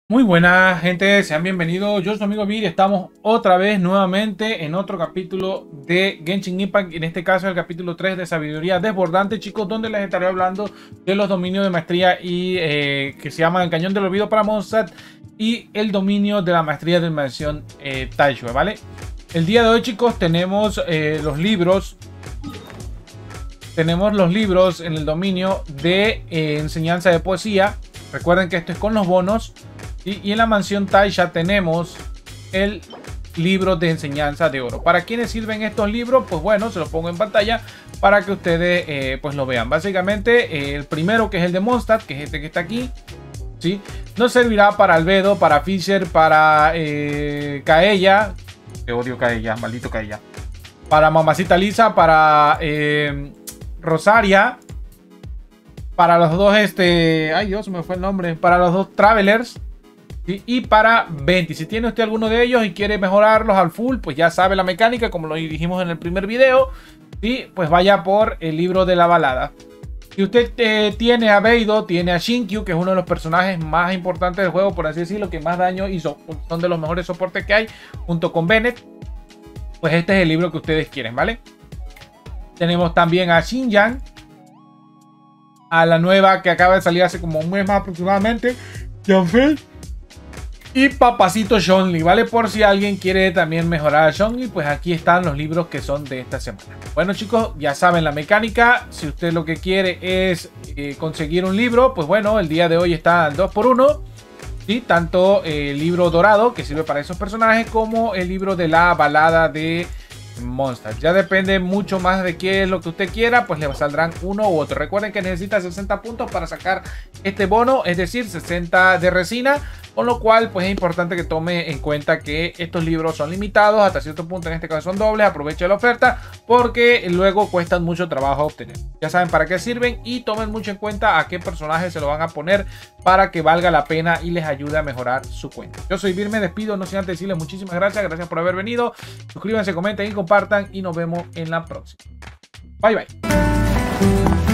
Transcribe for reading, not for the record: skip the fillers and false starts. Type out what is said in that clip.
Muy buena gente, sean bienvenidos. Yo soy su amigo Vir y estamos otra vez nuevamente en otro capítulo de Genshin Impact. En este caso el capítulo 3 de Sabiduría Desbordante, chicos, donde les estaré hablando de los dominios de maestría y que se llaman el Cañón del Olvido para Mondstadt y el dominio de la maestría de inmersión Taishue, ¿vale? El día de hoy, chicos, tenemos los libros. Tenemos los libros en el dominio de enseñanza de poesía. Recuerden que esto es con los bonos. Y en la mansión Taisha tenemos el libro de enseñanza de oro. ¿Para quiénes sirven estos libros? Pues bueno, se los pongo en pantalla para que ustedes pues lo vean. Básicamente el primero, que es el de Mondstadt, que es este que está aquí, ¿sí? Nos servirá para Albedo, para Fisher, para Kaeya. Que odio Kaeya, maldito Kaeya. Para Mamacita Lisa, para Rosaria. Para los dos, ay Dios, me fue el nombre. Para los dos Travelers. ¿Sí? Y para 20. Si tiene usted alguno de ellos y quiere mejorarlos al full, pues ya sabe la mecánica, como lo dijimos en el primer video. ¿Sí? Pues vaya por el libro de la balada. Si usted tiene a Beidou, tiene a Shinkyu, que es uno de los personajes más importantes del juego, por así decirlo, que más daño hizo. Son de los mejores soportes que hay, junto con Bennett. Pues este es el libro que ustedes quieren, ¿vale? Tenemos también a Xinjiang, a la nueva que acaba de salir hace como un mes más aproximadamente, Yanfei, y Papacito Zhongli, ¿vale? Por si alguien quiere también mejorar a Zhongli, pues aquí están los libros que son de esta semana. Bueno, chicos, ya saben la mecánica. Si usted lo que quiere es conseguir un libro, pues bueno, el día de hoy está al 2x1. ¿Sí? Tanto el libro dorado, que sirve para esos personajes, como el libro de la balada de Mondstadt. Ya depende mucho más de qué es lo que usted quiera, pues le saldrán uno u otro. Recuerden que necesita 60 puntos para sacar este bono, es decir, 60 de resina, con lo cual pues es importante que tome en cuenta que estos libros son limitados hasta cierto punto. En este caso son dobles. Aproveche la oferta porque luego cuestan mucho trabajo obtener. Ya saben para qué sirven y tomen mucho en cuenta a qué personaje se lo van a poner para que valga la pena y les ayude a mejorar su cuenta. Yo soy Vir, me despido, no sin antes decirles muchísimas gracias por haber venido. Suscríbanse, comenten y compartan y nos vemos en la próxima. Bye bye.